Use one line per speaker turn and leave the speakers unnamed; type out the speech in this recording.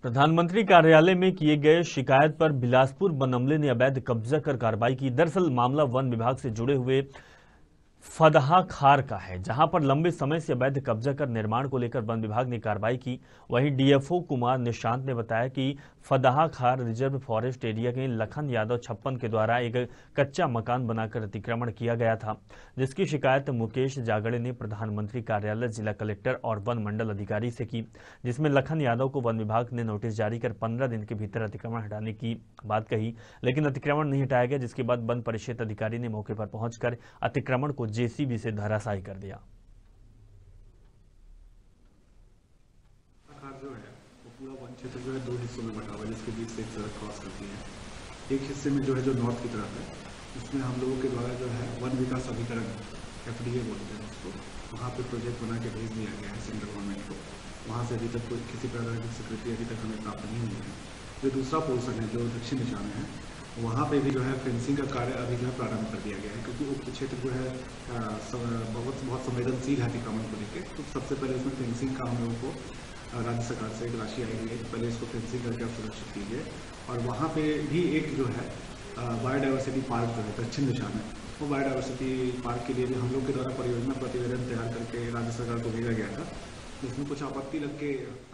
प्रधानमंत्री कार्यालय में किए गए शिकायत पर बिलासपुर वन अमले ने अवैध कब्जा कर कार्रवाई की। दरअसल मामला वन विभाग से जुड़े हुए फदहा खार का है, जहां पर लंबे समय से अवैध कब्जा कर निर्माण को लेकर वन विभाग ने कार्रवाई की। वहीं डीएफओ कुमार निशांत ने बताया कि फदहा खार रिजर्व फॉरेस्ट एरिया के लखन यादव 56 के द्वारा एक कच्चा मकान बनाकर अतिक्रमण किया गया था, जिसकी शिकायत मुकेश जागड़े ने प्रधानमंत्री कार्यालय, जिला कलेक्टर और वन मंडल अधिकारी से की, जिसमें लखन यादव को वन विभाग ने नोटिस जारी कर 15 दिन के भीतर अतिक्रमण हटाने की बात कही, लेकिन अतिक्रमण नहीं हटाया गया, जिसके बाद वन परिषद अधिकारी ने मौके पर पहुंचकर अतिक्रमण को जेसीबी से धराशायी कर दिया।
जो है वो पूरा वन क्षेत्र जो है दो हिस्सों में बटा हुआ है, जिसके बीच से एक सड़क क्रॉस करती है। एक हिस्से में जो है जो नॉर्थ की तरफ है, उसमें हम लोगों के द्वारा जो है वन विकास अभिकरण FDA बोलते हैं उसको, वहाँ पे प्रोजेक्ट बना के भेज दिया गया है सेंट्रल गवर्नमेंट को। वहाँ से अभी तक कोई किसी प्रकार की स्वीकृति अभी तक हमें प्राप्त नहीं हुई है। जो दूसरा पोर्सन है जो दक्षिण दिशा में है, वहाँ पे भी जो है फेंसिंग का कार्य अभी जो है प्रारंभ कर दिया गया है, क्योंकि उक्त क्षेत्र जो है बहुत संवेदनशील है अतिक्रमण को लेकर। तो सबसे पहले उसमें फेंसिंग का हम लोगों को राज्य सरकार से एक राशि आई है, पहले इसको फेंसिंग करके आप सुरक्षित कीजिए। और वहाँ पे भी एक जो है बायोडाइवर्सिटी पार्क जो है दक्षिण दिशा में, वो बायोडाइवर्सिटी पार्क के लिए भी हम लोग के द्वारा परियोजना प्रतिवेदन तैयार करके राज्य सरकार को भेजा गया था, जिसमें कुछ आपत्ति लग के